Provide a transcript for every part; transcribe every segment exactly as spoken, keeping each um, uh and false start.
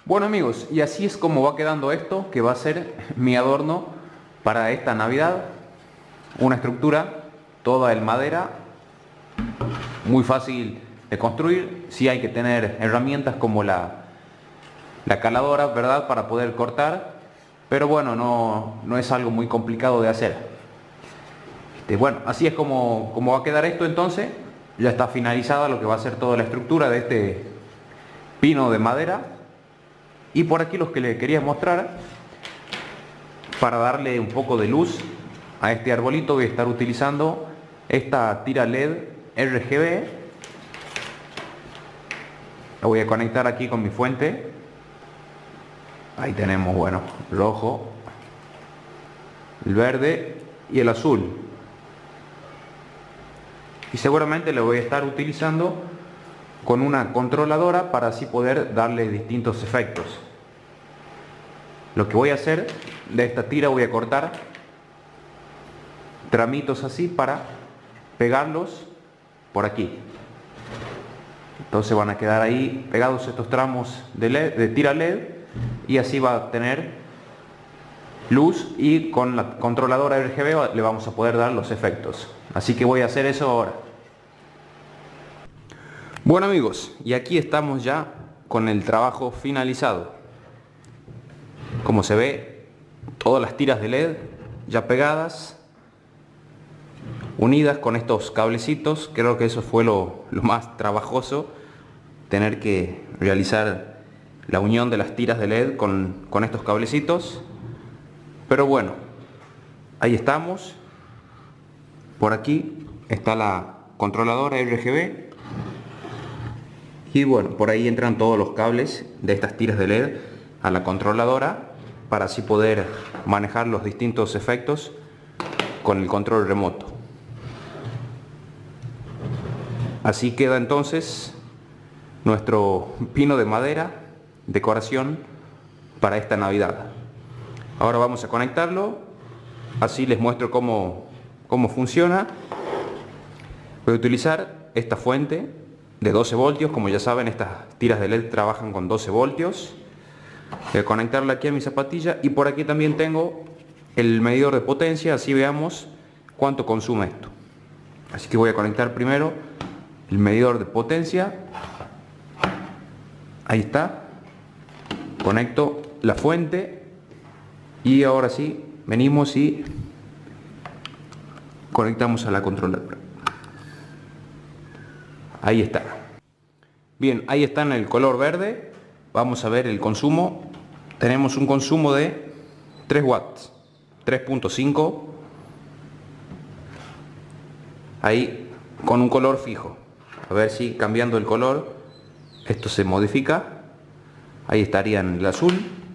Bueno amigos, y así es como va quedando esto, que va a ser mi adorno para esta Navidad. Una estructura toda en madera, muy fácil de construir. Sí hay que tener herramientas como la, la caladora, ¿verdad?, para poder cortar, pero bueno, no, no es algo muy complicado de hacer. Este, bueno, así es como, como va a quedar esto entonces. Ya está finalizada lo que va a ser toda la estructura de este pino de madera. Y por aquí los que les quería mostrar, para darle un poco de luz a este arbolito, voy a estar utilizando esta tira L E D R G B. La voy a conectar aquí con mi fuente. Ahí tenemos, bueno, rojo, el verde y el azul. Y seguramente lo voy a estar utilizando con una controladora para así poder darle distintos efectos. Lo que voy a hacer, de esta tira voy a cortar tramitos así para pegarlos por aquí. Entonces van a quedar ahí pegados estos tramos de, L E D, de tira L E D, y así va a tener luz, y con la controladora R G B le vamos a poder dar los efectos. Así que voy a hacer eso ahora. Bueno amigos, y aquí estamos ya con el trabajo finalizado. Como se ve, todas las tiras de L E D ya pegadas, unidas con estos cablecitos. Creo que eso fue lo, lo más trabajoso, tener que realizar la unión de las tiras de L E D con, con estos cablecitos. Pero bueno, ahí estamos. Por aquí está la controladora R G B. Y bueno, por ahí entran todos los cables de estas tiras de L E D a la controladora, para así poder manejar los distintos efectos con el control remoto. Así queda entonces nuestro pino de madera, decoración para esta Navidad. Ahora vamos a conectarlo, así les muestro cómo, cómo funciona. Voy a utilizar esta fuente de doce voltios. Como ya saben, estas tiras de L E D trabajan con doce voltios. Voy a conectarla aquí a mi zapatilla, y por aquí también tengo el medidor de potencia, así veamos cuánto consume esto. Así que voy a conectar primero el medidor de potencia. Ahí está. Conecto la fuente y ahora sí venimos y conectamos a la controladora. Ahí está. Bien, ahí está en el color verde. Vamos a ver el consumo. Tenemos un consumo de tres watts, tres punto cinco. Ahí con un color fijo. A ver si cambiando el color esto se modifica. Ahí estaría en el azul.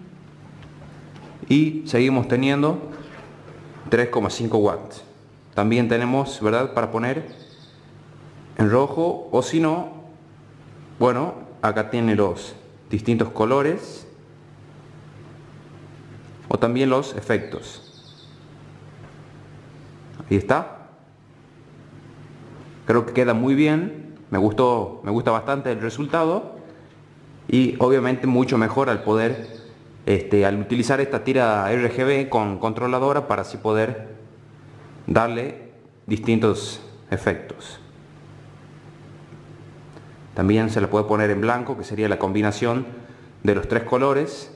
Y seguimos teniendo tres coma cinco watts. También tenemos, ¿verdad?, para poner en rojo, o si no, bueno, acá tiene los distintos colores, o también los efectos. Ahí está. Creo que queda muy bien. Me gustó, me gusta bastante el resultado, y obviamente mucho mejor al poder este, al utilizar esta tira R G B con controladora, para así poder darle distintos efectos. También se la puede poner en blanco, que sería la combinación de los tres colores.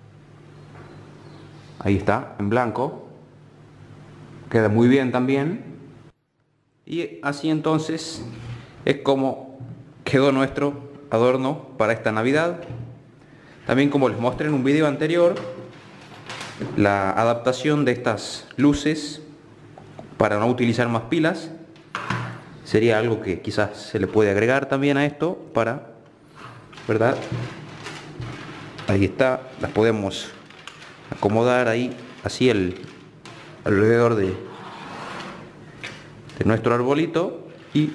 Ahí está, en blanco. Queda muy bien también. Y así entonces es como quedó nuestro adorno para esta Navidad. También, como les mostré en un video anterior, la adaptación de estas luces para no utilizar más pilas sería algo que quizás se le puede agregar también a esto, para, ¿verdad? Ahí está, las podemos acomodar ahí, así el, alrededor de, de nuestro arbolito. Y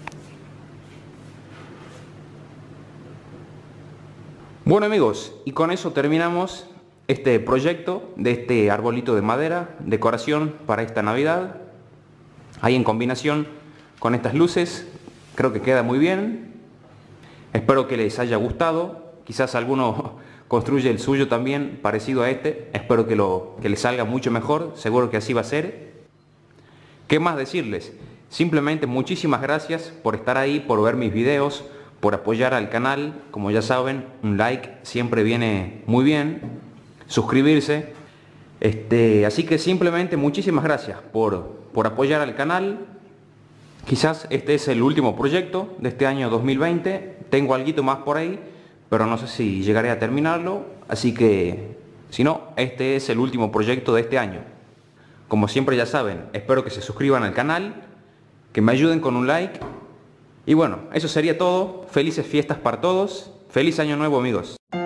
bueno amigos, y con eso terminamos este proyecto de este arbolito de madera, decoración para esta Navidad. Ahí en combinación con estas luces, creo que queda muy bien. Espero que les haya gustado. Quizás alguno construye el suyo también parecido a este. Espero que, lo, que le salga mucho mejor, seguro que así va a ser. ¿Qué más decirles? Simplemente muchísimas gracias por estar ahí, por ver mis videos, por apoyar al canal. Como ya saben, un like siempre viene muy bien, suscribirse. Este, así que simplemente muchísimas gracias por, por apoyar al canal. Quizás este es el último proyecto de este año dos mil veinte. Tengo algo más por ahí, pero no sé si llegaré a terminarlo. Así que, si no, este es el último proyecto de este año. Como siempre ya saben, espero que se suscriban al canal, que me ayuden con un like. Y bueno, eso sería todo. Felices fiestas para todos. Feliz año nuevo, amigos.